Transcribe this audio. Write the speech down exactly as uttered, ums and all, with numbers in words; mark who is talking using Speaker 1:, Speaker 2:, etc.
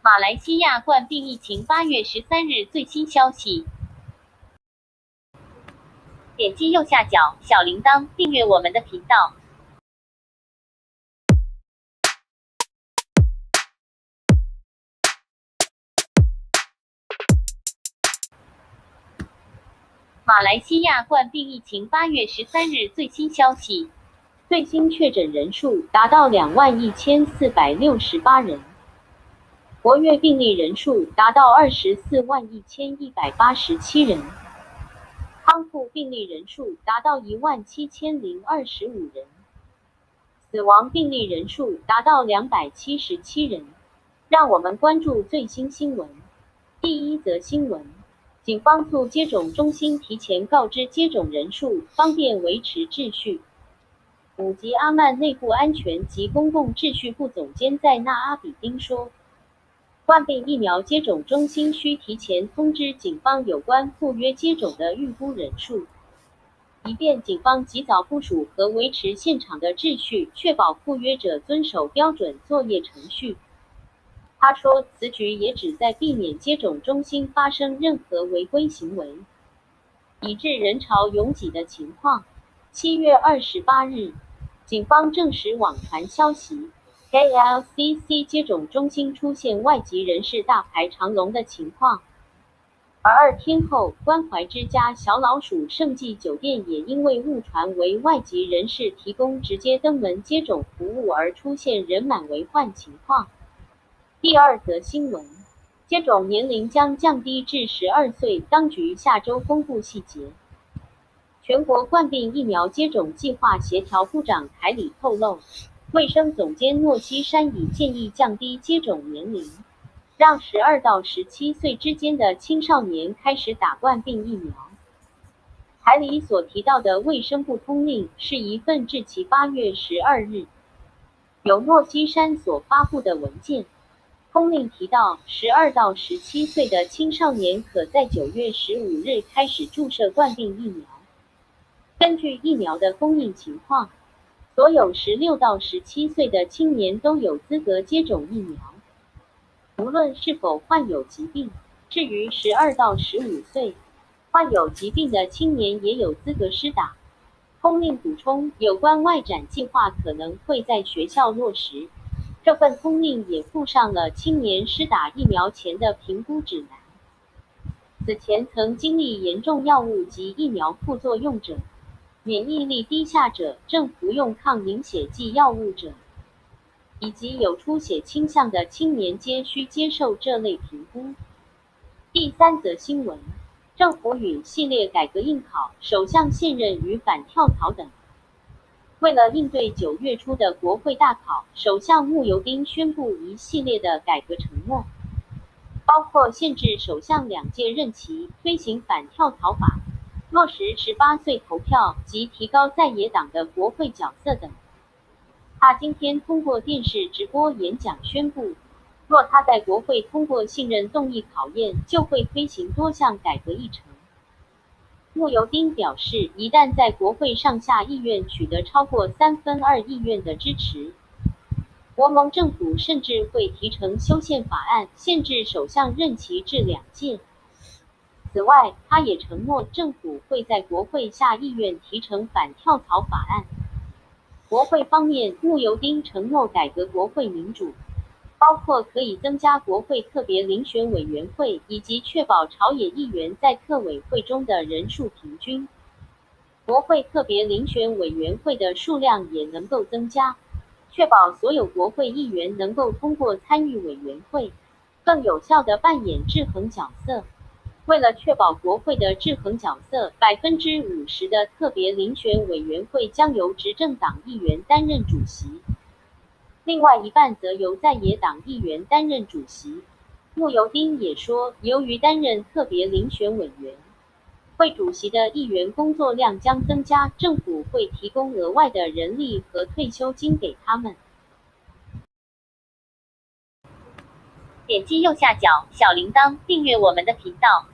Speaker 1: 马来西亚冠病疫情八月十三日最新消息。点击右下角小铃铛，订阅我们的频道。马来西亚冠病疫情八月十三日最新消息，最新确诊人数达到两万一千四百六十八人。活跃病例人数达到二十四万一千一百八十七人，康复病例人数达到一万七千零二十五人，死亡病例人数达到两百七十七人。让我们关注最新新闻。第一则新闻，警方促接种中心提前告知接种人数，方便维持秩序。五级阿曼内部安全及公共秩序部总监在纳阿比丁说，冠病疫苗接种中心需提前通知警方有关赴约接种的预估人数，以便警方及早部署和维持现场的秩序，确保赴约者遵守标准作业程序。他说，此举也旨在避免接种中心发生任何违规行为，以致人潮拥挤的情况。七月二十八日，警方证实网传消息，K L C C 接种中心出现外籍人士大排长龙的情况。而二天后，关怀之家小老鼠盛记酒店也因为误传为外籍人士提供直接登门接种服务而出现人满为患情况。第二则新闻，接种年龄将降低至十二岁，当局下周公布细节。全国冠病疫苗接种计划协调部长凯里透露，卫生总监诺西山已建议降低接种年龄，让十二到十七岁之间的青少年开始打冠病疫苗。凯里所提到的卫生部通令是一份至期八月十二日由诺西山所发布的文件。通令提到，十二到十七岁的青少年可在九月十五日开始注射冠病疫苗。根据疫苗的供应情况，所有十六到十七岁的青年都有资格接种疫苗，无论是否患有疾病。至于十二到十五岁患有疾病的青年也有资格施打。通令补充，有关外展计划可能会在学校落实。这份通令也附上了青年施打疫苗前的评估指南。此前曾经历严重药物及疫苗副作用者、免疫力低下者、正服用抗凝血剂药物者，以及有出血倾向的青年皆需接受这类评估。第三则新闻，政府允系列改革应考、首相现任与反跳槽等。为了应对九月初的国会大考，首相慕尤丁宣布一系列的改革承诺，包括限制首相两届任期、推行反跳槽法、落实十八岁投票及提高在野党的国会角色等。他今天通过电视直播演讲宣布，若他在国会通过信任动议考验，就会推行多项改革议程。慕尤丁表示，一旦在国会上下议院取得超过三分二议院的支持，国盟政府甚至会提成修宪法案，限制首相任期至两届。此外，他也承诺政府会在国会下议院提成反跳槽法案。国会方面，慕尤丁承诺改革国会民主，包括可以增加国会特别遴选委员会，以及确保朝野议员在特委会中的人数平均。国会特别遴选委员会的数量也能够增加，确保所有国会议员能够通过参与委员会，更有效地扮演制衡角色。为了确保国会的制衡角色，百分之五十的特别遴选委员会将由执政党议员担任主席。另外一半则由在野党议员担任主席。慕尤丁也说，由于担任特别遴选委员会主席的议员工作量将增加，政府会提供额外的人力和退休金给他们。点击右下角小铃铛，订阅我们的频道。